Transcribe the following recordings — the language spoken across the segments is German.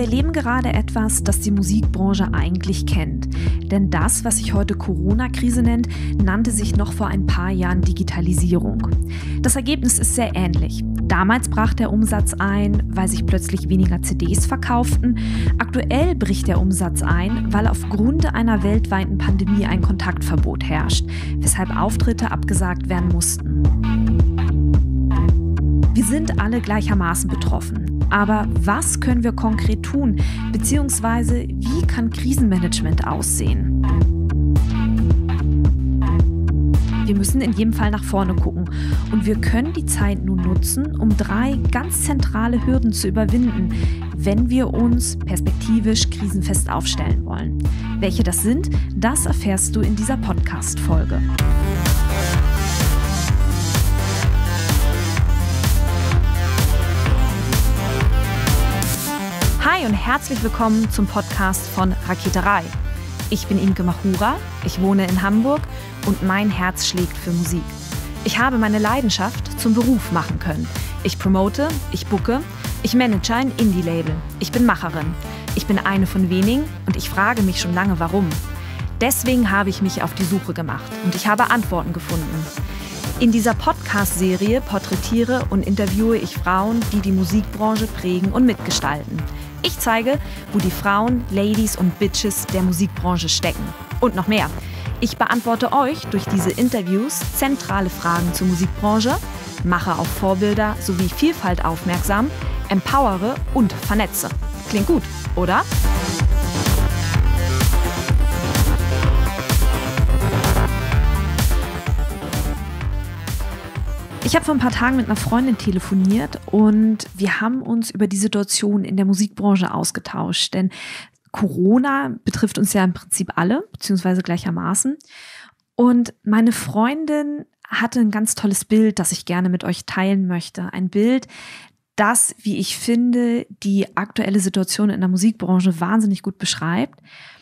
erleben gerade etwas, das die Musikbranche eigentlich kennt. Denn das, was sich heute Corona-Krise nennt, nannte sich noch vor ein paar Jahren Digitalisierung. Das Ergebnis ist sehr ähnlich. Damals brach der Umsatz ein, weil sich plötzlich weniger CDs verkauften. Aktuell bricht der Umsatz ein, weil aufgrund einer weltweiten Pandemie ein Kontaktverbot herrscht, weshalb Auftritte abgesagt werden mussten. Wir sind alle gleichermaßen betroffen. Aber was können wir konkret tun? Beziehungsweise wie kann Krisenmanagement aussehen? Wir müssen in jedem Fall nach vorne gucken. Und wir können die Zeit nun nutzen, um 3 ganz zentrale Hürden zu überwinden, wenn wir uns perspektivisch krisenfest aufstellen wollen. Welche das sind, das erfährst du in dieser Podcast-Folge. Hi und herzlich willkommen zum Podcast von Raketerei. Ich bin Imke Machura, ich wohne in Hamburg und mein Herz schlägt für Musik. Ich habe meine Leidenschaft zum Beruf machen können. Ich promote, ich booke, ich manage ein Indie-Label. Ich bin Macherin. Ich bin eine von wenigen und ich frage mich schon lange, warum. Deswegen habe ich mich auf die Suche gemacht und ich habe Antworten gefunden. In dieser Podcast-Serie porträtiere und interviewe ich Frauen, die die Musikbranche prägen und mitgestalten. Ich zeige, wo die Frauen, Ladies und Bitches der Musikbranche stecken. Und noch mehr. Ich beantworte euch durch diese Interviews zentrale Fragen zur Musikbranche, mache auf Vorbilder sowie Vielfalt aufmerksam, empowere und vernetze. Klingt gut, oder? Ich habe vor ein paar Tagen mit einer Freundin telefoniert und wir haben uns über die Situation in der Musikbranche ausgetauscht. Denn Corona betrifft uns ja im Prinzip alle, beziehungsweise gleichermaßen. Und meine Freundin hatte ein ganz tolles Bild, das ich gerne mit euch teilen möchte. Ein Bild, das, wie ich finde, die aktuelle Situation in der Musikbranche wahnsinnig gut beschreibt.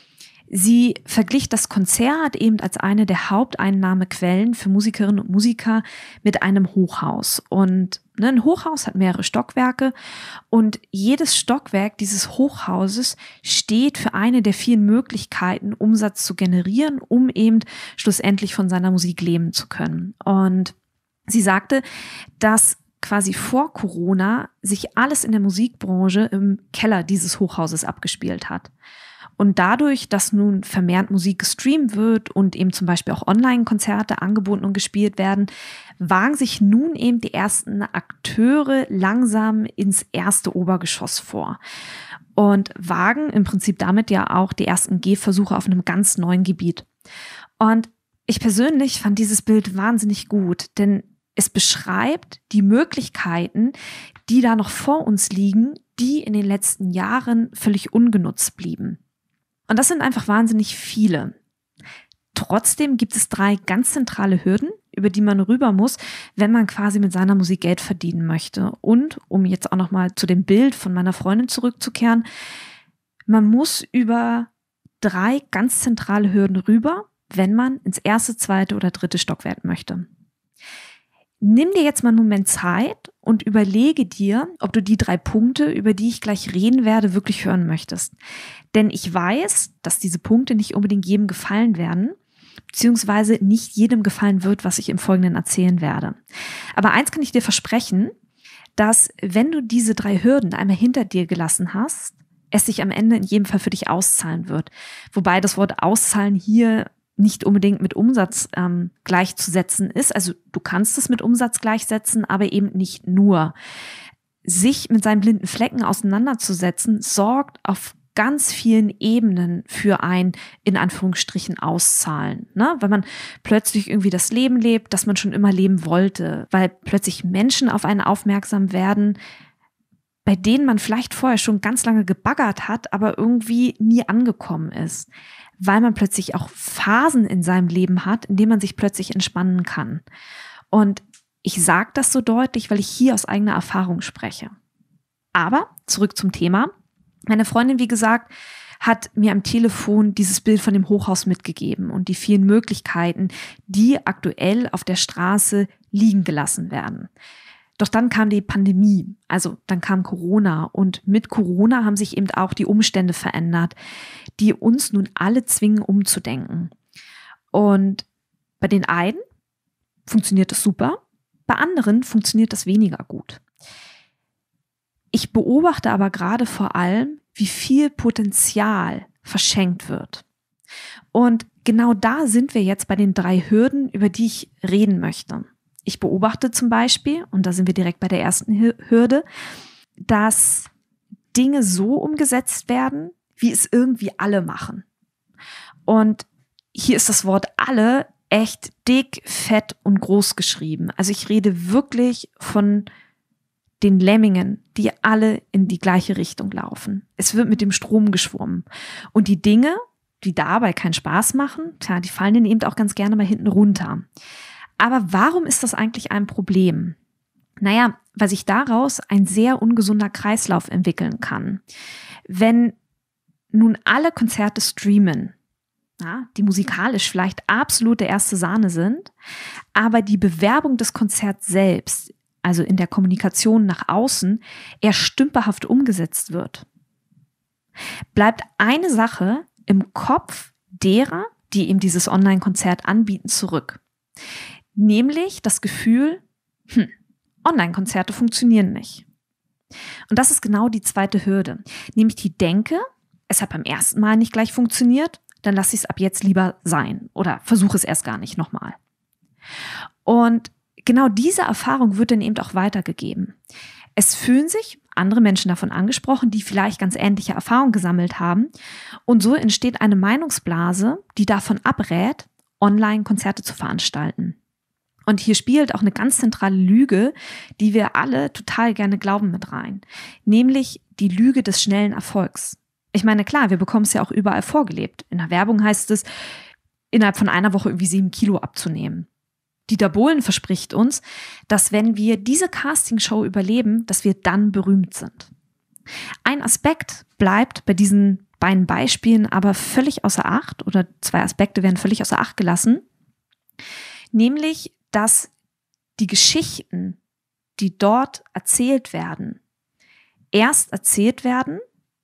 Sie verglich das Konzert eben als eine der Haupteinnahmequellen für Musikerinnen und Musiker mit einem Hochhaus. Und ein Hochhaus hat mehrere Stockwerke und jedes Stockwerk dieses Hochhauses steht für eine der vielen Möglichkeiten, Umsatz zu generieren, um eben schlussendlich von seiner Musik leben zu können. Und sie sagte, dass quasi vor Corona sich alles in der Musikbranche im Keller dieses Hochhauses abgespielt hat. Und dadurch, dass nun vermehrt Musik gestreamt wird und eben zum Beispiel auch Online-Konzerte angeboten und gespielt werden, wagen sich nun eben die ersten Akteure langsam ins erste Obergeschoss vor und wagen im Prinzip damit ja auch die ersten Gehversuche auf einem ganz neuen Gebiet. Und ich persönlich fand dieses Bild wahnsinnig gut, denn es beschreibt die Möglichkeiten, die da noch vor uns liegen, die in den letzten Jahren völlig ungenutzt blieben. Und das sind einfach wahnsinnig viele. Trotzdem gibt es 3 ganz zentrale Hürden, über die man rüber muss, wenn man quasi mit seiner Musik Geld verdienen möchte. Und um jetzt auch nochmal zu dem Bild von meiner Freundin zurückzukehren, man muss über 3 ganz zentrale Hürden rüber, wenn man ins 1., 2. oder 3. Stockwerk möchte. Nimm dir jetzt mal einen Moment Zeit und überlege dir, ob du die 3 Punkte, über die ich gleich reden werde, wirklich hören möchtest. Denn ich weiß, dass diese Punkte nicht unbedingt jedem gefallen werden, beziehungsweise nicht jedem gefallen wird, was ich im Folgenden erzählen werde. Aber eins kann ich dir versprechen, dass wenn du diese 3 Hürden einmal hinter dir gelassen hast, es sich am Ende in jedem Fall für dich auszahlen wird. Wobei das Wort auszahlen hier nicht unbedingt mit Umsatz gleichzusetzen ist. Also du kannst es mit Umsatz gleichsetzen, aber eben nicht nur. Sich mit seinen blinden Flecken auseinanderzusetzen, sorgt auf ganz vielen Ebenen für ein, in Anführungsstrichen, Auszahlen. Ne? Weil man plötzlich irgendwie das Leben lebt, das man schon immer leben wollte. Weil plötzlich Menschen auf einen aufmerksam werden, bei denen man vielleicht vorher schon ganz lange gebaggert hat, aber irgendwie nie angekommen ist. Weil man plötzlich auch Phasen in seinem Leben hat, in denen man sich plötzlich entspannen kann. Und ich sage das so deutlich, weil ich hier aus eigener Erfahrung spreche. Aber zurück zum Thema. Meine Freundin, wie gesagt, hat mir am Telefon dieses Bild von dem Hochhaus mitgegeben und die vielen Möglichkeiten, die aktuell auf der Straße liegen gelassen werden. Doch dann kam die Pandemie, also dann kam Corona und mit Corona haben sich eben auch die Umstände verändert, die uns nun alle zwingen, umzudenken. Und bei den einen funktioniert das super, bei anderen funktioniert das weniger gut. Ich beobachte aber gerade vor allem, wie viel Potenzial verschenkt wird. Und genau da sind wir jetzt bei den 3 Hürden, über die ich reden möchte. Ich beobachte zum Beispiel, und da sind wir direkt bei der ersten Hürde, dass Dinge so umgesetzt werden, wie es irgendwie alle machen. Und hier ist das Wort alle echt dick, fett und groß geschrieben. Also ich rede wirklich von den Lemmingen, die alle in die gleiche Richtung laufen. Es wird mit dem Strom geschwommen. Und die Dinge, die dabei keinen Spaß machen, tja, die fallen dann eben auch ganz gerne mal hinten runter. Aber warum ist das eigentlich ein Problem? Naja, weil sich daraus ein sehr ungesunder Kreislauf entwickeln kann. Wenn nun alle Konzerte streamen, ja, die musikalisch vielleicht absolute erste Sahne sind, aber die Bewerbung des Konzerts selbst, also in der Kommunikation nach außen, eher stümperhaft umgesetzt wird, bleibt eine Sache im Kopf derer, die eben dieses Online-Konzert anbieten, zurück. Nämlich das Gefühl, Online-Konzerte funktionieren nicht. Und das ist genau die zweite Hürde. Nämlich die Denke, es hat beim ersten Mal nicht gleich funktioniert, dann lasse ich es ab jetzt lieber sein oder versuche es erst gar nicht nochmal. Und genau diese Erfahrung wird dann eben auch weitergegeben. Es fühlen sich andere Menschen davon angesprochen, die vielleicht ganz ähnliche Erfahrungen gesammelt haben. Und so entsteht eine Meinungsblase, die davon abrät, Online-Konzerte zu veranstalten. Und hier spielt auch eine ganz zentrale Lüge, die wir alle total gerne glauben, mit rein. Nämlich die Lüge des schnellen Erfolgs. Ich meine, klar, wir bekommen es ja auch überall vorgelebt. In der Werbung heißt es, innerhalb von einer Woche irgendwie 7 Kilo abzunehmen. Dieter Bohlen verspricht uns, dass wenn wir diese Castingshow überleben, dass wir dann berühmt sind. Ein Aspekt bleibt bei diesen beiden Beispielen aber völlig außer Acht, oder 2 Aspekte werden völlig außer Acht gelassen, nämlich, dass die Geschichten, die dort erzählt werden, erst erzählt werden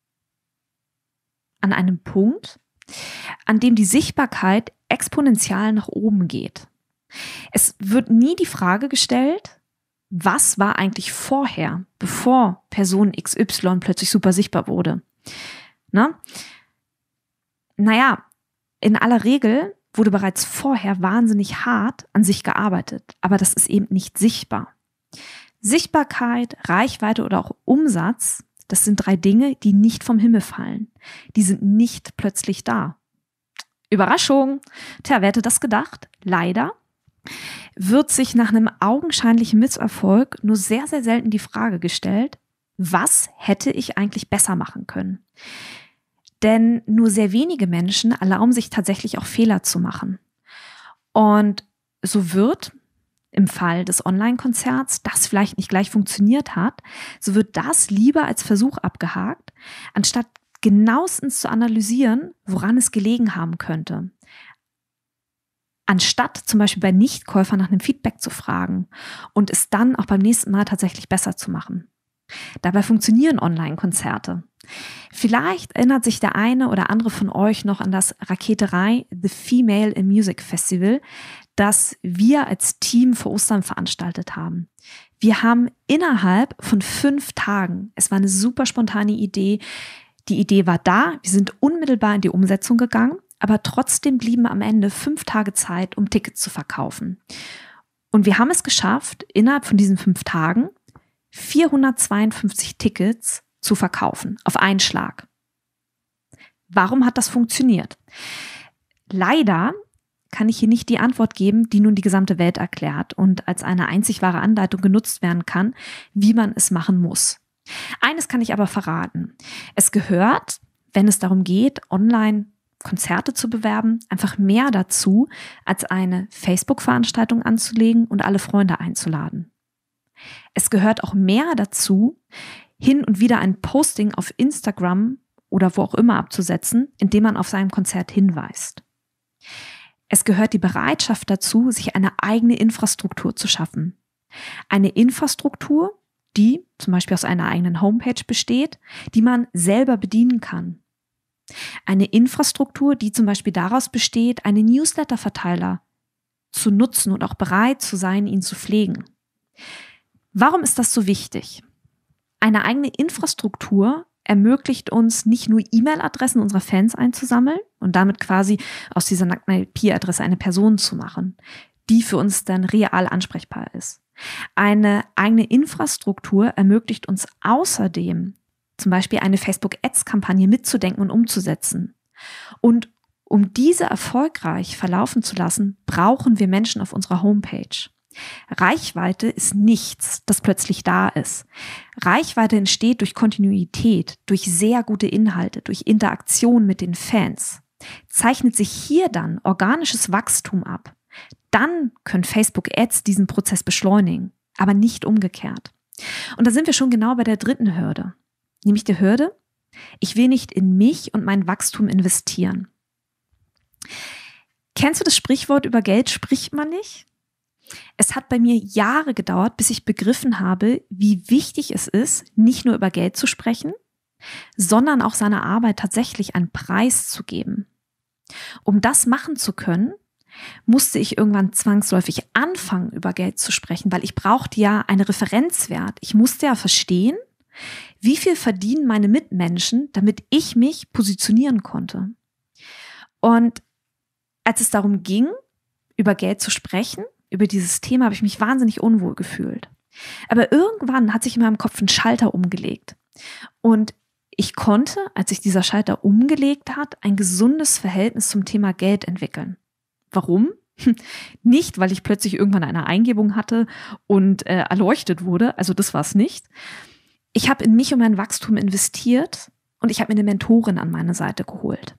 an einem Punkt, an dem die Sichtbarkeit exponentiell nach oben geht. Es wird nie die Frage gestellt, was war eigentlich vorher, bevor Person XY plötzlich super sichtbar wurde. Naja, in aller Regel wurde bereits vorher wahnsinnig hart an sich gearbeitet, aber das ist eben nicht sichtbar. Sichtbarkeit, Reichweite oder auch Umsatz, das sind 3 Dinge, die nicht vom Himmel fallen. Die sind nicht plötzlich da. Überraschung! Tja, wer hätte das gedacht? Leider wird sich nach einem augenscheinlichen Misserfolg nur sehr, sehr selten die Frage gestellt, was hätte ich eigentlich besser machen können? Denn nur sehr wenige Menschen erlauben sich tatsächlich auch Fehler zu machen. Und so wird im Fall des Online-Konzerts, das vielleicht nicht gleich funktioniert hat, so wird das lieber als Versuch abgehakt, anstatt genauestens zu analysieren, woran es gelegen haben könnte. Anstatt zum Beispiel bei Nichtkäufern nach einem Feedback zu fragen und es dann auch beim nächsten Mal tatsächlich besser zu machen. Dabei funktionieren Online-Konzerte. Vielleicht erinnert sich der eine oder andere von euch noch an das Raketerei The Female in Music Festival, das wir als Team vor Ostern veranstaltet haben. Wir haben innerhalb von 5 Tagen, es war eine super spontane Idee, die Idee war da, wir sind unmittelbar in die Umsetzung gegangen, aber trotzdem blieben am Ende 5 Tage Zeit, um Tickets zu verkaufen. Und wir haben es geschafft, innerhalb von diesen 5 Tagen 452 Tickets zu verkaufen, auf einen Schlag. Warum hat das funktioniert? Leider kann ich hier nicht die Antwort geben, die nun die gesamte Welt erklärt und als eine einzig wahre Anleitung genutzt werden kann, wie man es machen muss. Eines kann ich aber verraten. Es gehört, wenn es darum geht, online Konzerte zu bewerben, einfach mehr dazu, als eine Facebook-Veranstaltung anzulegen und alle Freunde einzuladen. Es gehört auch mehr dazu, hin und wieder ein Posting auf Instagram oder wo auch immer abzusetzen, indem man auf sein Konzert hinweist. Es gehört die Bereitschaft dazu, sich eine eigene Infrastruktur zu schaffen. Eine Infrastruktur, die zum Beispiel aus einer eigenen Homepage besteht, die man selber bedienen kann. Eine Infrastruktur, die zum Beispiel daraus besteht, einen Newsletter-Verteiler zu nutzen und auch bereit zu sein, ihn zu pflegen. Warum ist das so wichtig? Eine eigene Infrastruktur ermöglicht uns nicht nur E-Mail-Adressen unserer Fans einzusammeln und damit quasi aus dieser nackten IP-Adresse eine Person zu machen, die für uns dann real ansprechbar ist. Eine eigene Infrastruktur ermöglicht uns außerdem, zum Beispiel eine Facebook-Ads-Kampagne mitzudenken und umzusetzen. Und um diese erfolgreich verlaufen zu lassen, brauchen wir Menschen auf unserer Homepage. Reichweite ist nichts, das plötzlich da ist. Reichweite entsteht durch Kontinuität, durch sehr gute Inhalte, durch Interaktion mit den Fans. Zeichnet sich hier dann organisches Wachstum ab, dann können Facebook-Ads diesen Prozess beschleunigen, aber nicht umgekehrt. Und da sind wir schon genau bei der dritten Hürde, nämlich der Hürde: Ich will nicht in mich und mein Wachstum investieren. Kennst du das Sprichwort, über Geld spricht man nicht? Es hat bei mir Jahre gedauert, bis ich begriffen habe, wie wichtig es ist, nicht nur über Geld zu sprechen, sondern auch seiner Arbeit tatsächlich einen Preis zu geben. Um das machen zu können, musste ich irgendwann zwangsläufig anfangen, über Geld zu sprechen, weil ich brauchte ja einen Referenzwert. Ich musste ja verstehen, wie viel verdienen meine Mitmenschen, damit ich mich positionieren konnte. Und als es darum ging, über Geld zu sprechen, über dieses Thema, habe ich mich wahnsinnig unwohl gefühlt. Aber irgendwann hat sich in meinem Kopf ein Schalter umgelegt. Und ich konnte, als sich dieser Schalter umgelegt hat, ein gesundes Verhältnis zum Thema Geld entwickeln. Warum? Nicht, weil ich plötzlich irgendwann eine Eingebung hatte und erleuchtet wurde. Also das war es nicht. Ich habe in mich und mein Wachstum investiert und ich habe mir eine Mentorin an meine Seite geholt.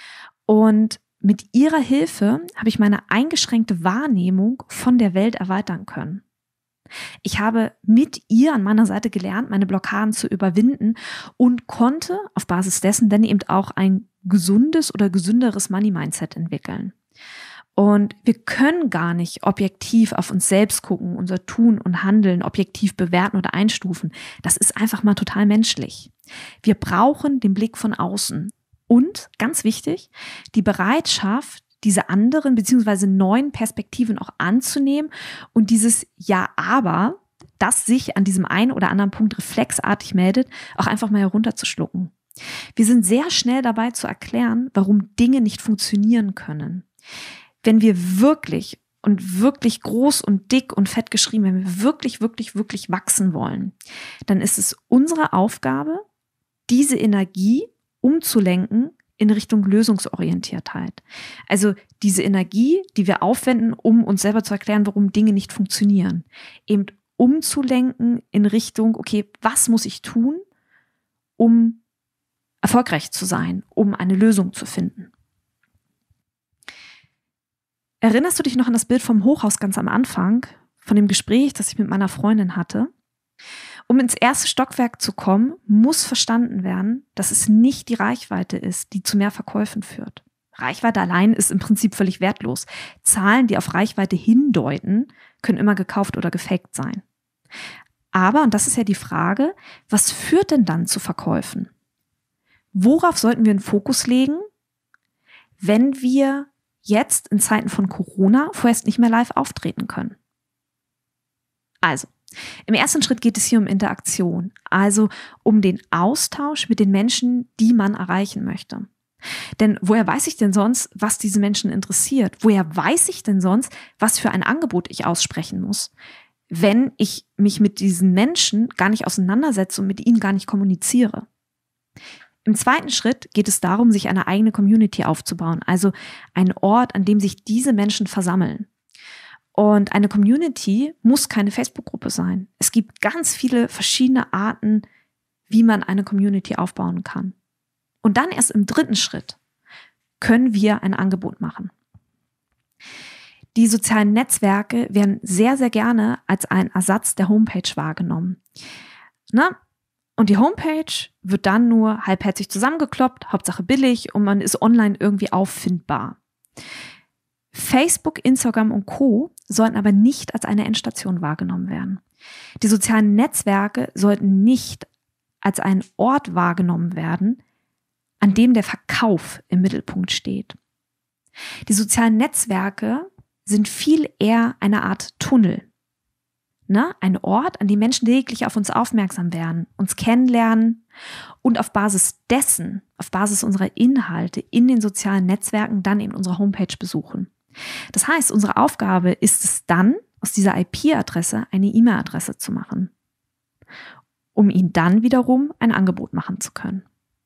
Und mit ihrer Hilfe habe ich meine eingeschränkte Wahrnehmung von der Welt erweitern können. Ich habe mit ihr an meiner Seite gelernt, meine Blockaden zu überwinden und konnte auf Basis dessen dann eben auch ein gesundes oder gesünderes Money-Mindset entwickeln. Und wir können gar nicht objektiv auf uns selbst gucken, unser Tun und Handeln objektiv bewerten oder einstufen. Das ist einfach mal total menschlich. Wir brauchen den Blick von außen. Und, ganz wichtig, die Bereitschaft, diese anderen bzw. neuen Perspektiven auch anzunehmen und dieses Ja, aber, das sich an diesem einen oder anderen Punkt reflexartig meldet, auch einfach mal herunterzuschlucken. Wir sind sehr schnell dabei zu erklären, warum Dinge nicht funktionieren können. Wenn wir wirklich und wirklich groß und dick und fett geschrieben, wenn wir wirklich, wirklich, wirklich wachsen wollen, dann ist es unsere Aufgabe, diese Energie umzulenken in Richtung Lösungsorientiertheit. Also diese Energie, die wir aufwenden, um uns selber zu erklären, warum Dinge nicht funktionieren, eben umzulenken in Richtung, okay, was muss ich tun, um erfolgreich zu sein, um eine Lösung zu finden. Erinnerst du dich noch an das Bild vom Hochhaus ganz am Anfang, von dem Gespräch, das ich mit meiner Freundin hatte? Um ins erste Stockwerk zu kommen, muss verstanden werden, dass es nicht die Reichweite ist, die zu mehr Verkäufen führt. Reichweite allein ist im Prinzip völlig wertlos. Zahlen, die auf Reichweite hindeuten, können immer gekauft oder gefaked sein. Aber, und das ist ja die Frage, was führt denn dann zu Verkäufen? Worauf sollten wir einen Fokus legen, wenn wir jetzt in Zeiten von Corona vorerst nicht mehr live auftreten können? Also, im ersten Schritt geht es hier um Interaktion, also um den Austausch mit den Menschen, die man erreichen möchte. Denn woher weiß ich denn sonst, was diese Menschen interessiert? Woher weiß ich denn sonst, was für ein Angebot ich aussprechen muss, wenn ich mich mit diesen Menschen gar nicht auseinandersetze und mit ihnen gar nicht kommuniziere? Im zweiten Schritt geht es darum, sich eine eigene Community aufzubauen, also einen Ort, an dem sich diese Menschen versammeln. Und eine Community muss keine Facebook-Gruppe sein. Es gibt ganz viele verschiedene Arten, wie man eine Community aufbauen kann. Und dann erst im dritten Schritt können wir ein Angebot machen. Die sozialen Netzwerke werden sehr, sehr gerne als ein Ersatz der Homepage wahrgenommen. Und die Homepage wird dann nur halbherzig zusammengekloppt, Hauptsache billig, und man ist online irgendwie auffindbar. Facebook, Instagram und Co. sollten aber nicht als eine Endstation wahrgenommen werden. Die sozialen Netzwerke sollten nicht als ein Ort wahrgenommen werden, an dem der Verkauf im Mittelpunkt steht. Die sozialen Netzwerke sind viel eher eine Art Tunnel. Ein Ort, an dem Menschen lediglich auf uns aufmerksam werden, uns kennenlernen und auf Basis dessen, auf Basis unserer Inhalte in den sozialen Netzwerken dann eben unsere Homepage besuchen. Das heißt, unsere Aufgabe ist es dann, aus dieser IP-Adresse eine E-Mail-Adresse zu machen, um ihnen dann wiederum ein Angebot machen zu können.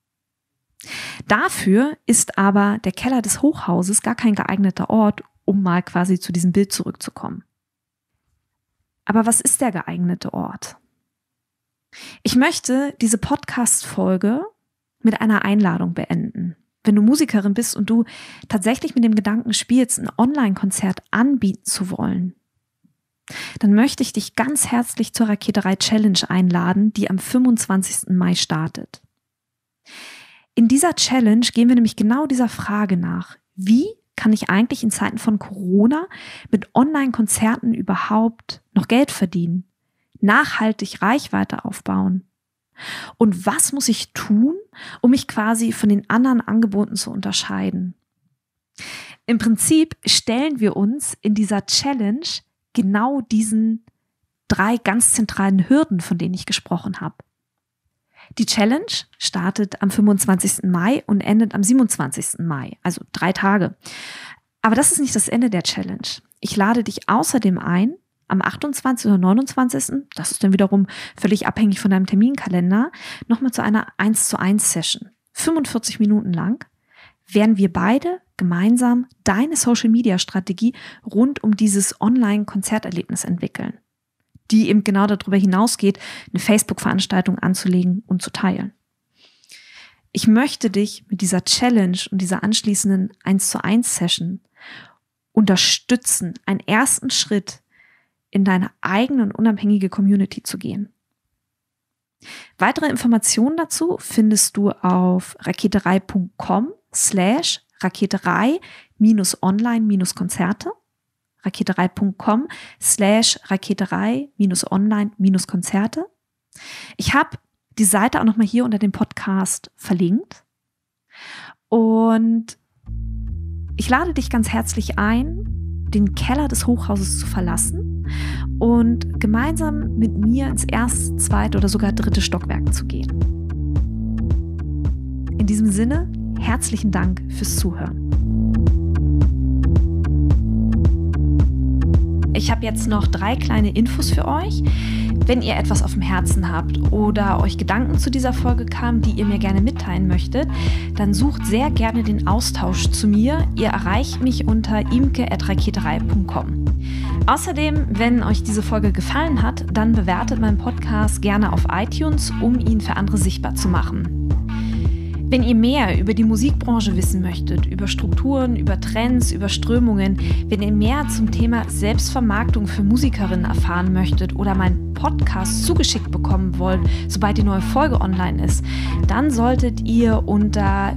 Dafür ist aber der Keller des Hochhauses gar kein geeigneter Ort, um mal quasi zu diesem Bild zurückzukommen. Aber was ist der geeignete Ort? Ich möchte diese Podcast-Folge mit einer Einladung beenden. Wenn du Musikerin bist und du tatsächlich mit dem Gedanken spielst, ein Online-Konzert anbieten zu wollen, dann möchte ich dich ganz herzlich zur Raketerei Challenge einladen, die am 25. Mai startet. In dieser Challenge gehen wir nämlich genau dieser Frage nach: Wie kann ich eigentlich in Zeiten von Corona mit Online-Konzerten überhaupt noch Geld verdienen, nachhaltig Reichweite aufbauen? Und was muss ich tun, um mich quasi von den anderen Angeboten zu unterscheiden? Im Prinzip stellen wir uns in dieser Challenge genau diesen 3 ganz zentralen Hürden, von denen ich gesprochen habe. Die Challenge startet am 25. Mai und endet am 27. Mai, also 3 Tage. Aber das ist nicht das Ende der Challenge. Ich lade dich außerdem ein, am 28. oder 29., das ist dann wiederum völlig abhängig von deinem Terminkalender, nochmal zu einer 1:1-Session. 45 Minuten lang werden wir beide gemeinsam deine Social-Media-Strategie rund um dieses Online-Konzerterlebnis entwickeln, die eben genau darüber hinausgeht, eine Facebook-Veranstaltung anzulegen und zu teilen. Ich möchte dich mit dieser Challenge und dieser anschließenden 1:1-Session unterstützen, einen ersten Schritt in deine eigene und unabhängige Community zu gehen. Weitere Informationen dazu findest du auf raketerei.com/raketerei-online-Konzerte, raketerei.com/raketerei-online-Konzerte. Ich habe die Seite auch nochmal hier unter dem Podcast verlinkt. Und ich lade dich ganz herzlich ein, den Keller des Hochhauses zu verlassen und gemeinsam mit mir ins 1., 2. oder sogar 3. Stockwerk zu gehen. In diesem Sinne, herzlichen Dank fürs Zuhören. Ich habe jetzt noch 3 kleine Infos für euch. Wenn ihr etwas auf dem Herzen habt oder euch Gedanken zu dieser Folge kamen, die ihr mir gerne mitteilen möchtet, dann sucht sehr gerne den Austausch zu mir. Ihr erreicht mich unter imke@raketerei.com. Außerdem, wenn euch diese Folge gefallen hat, dann bewertet meinen Podcast gerne auf iTunes, um ihn für andere sichtbar zu machen. Wenn ihr mehr über die Musikbranche wissen möchtet, über Strukturen, über Trends, über Strömungen, wenn ihr mehr zum Thema Selbstvermarktung für Musikerinnen erfahren möchtet oder meinen Podcast zugeschickt bekommen wollt, sobald die neue Folge online ist, dann solltet ihr unter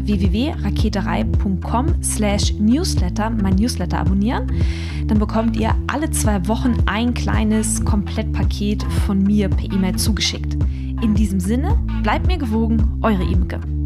www.raketerei.com/newsletter mein Newsletter abonnieren. Dann bekommt ihr alle 2 Wochen ein kleines Komplettpaket von mir per E-Mail zugeschickt. In diesem Sinne, bleibt mir gewogen, eure Imke.